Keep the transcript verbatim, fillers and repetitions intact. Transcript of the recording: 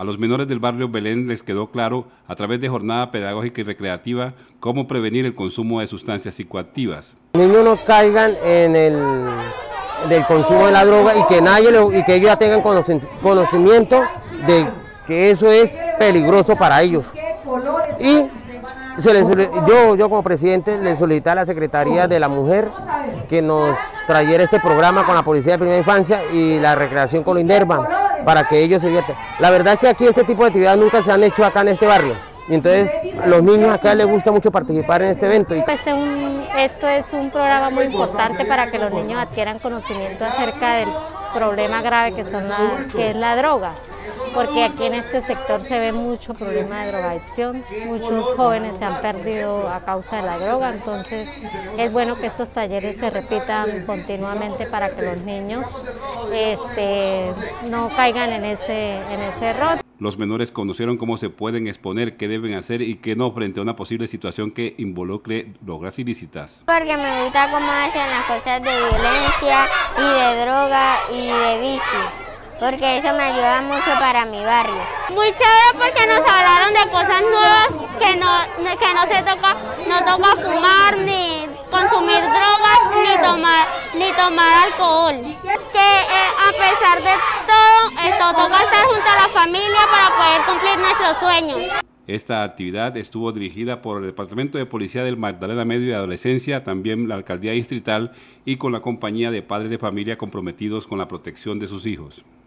A los menores del barrio Belén les quedó claro, a través de jornada pedagógica y recreativa, cómo prevenir el consumo de sustancias psicoactivas. Los niños no caigan en el del consumo de la droga y que nadie lo, y que ellos ya tengan conocimiento de que eso es peligroso para ellos. Y se les, yo, yo como presidente le solicité a la Secretaría de la Mujer que nos trayera este programa con la Policía de Primera Infancia y la recreación con Indervan para que ellos se diviertan. La verdad es que aquí este tipo de actividades nunca se han hecho acá en este barrio. Y entonces los niños acá les gusta mucho participar en este evento. Este un, esto es un programa muy importante para que los niños adquieran conocimiento acerca del problema grave que, son la, que es la droga. Porque aquí en este sector se ve mucho problema de drogadicción, muchos jóvenes se han perdido a causa de la droga, entonces es bueno que estos talleres se repitan continuamente para que los niños este, no caigan en ese, en ese error. Los menores conocieron cómo se pueden exponer, qué deben hacer y qué no frente a una posible situación que involucre drogas ilícitas. Porque me gusta cómo hacen las cosas de violencia y de droga y de vicio, porque eso me ayuda mucho para mi barrio. Muy chévere porque nos hablaron de cosas nuevas, que no, que no se toca, no toca fumar, ni consumir drogas, ni tomar, ni tomar alcohol. Que eh, a pesar de todo, esto toca estar junto a la familia para poder cumplir nuestros sueños. Esta actividad estuvo dirigida por el Departamento de Policía del Magdalena Medio y Adolescencia, también la Alcaldía Distrital y con la compañía de padres de familia comprometidos con la protección de sus hijos.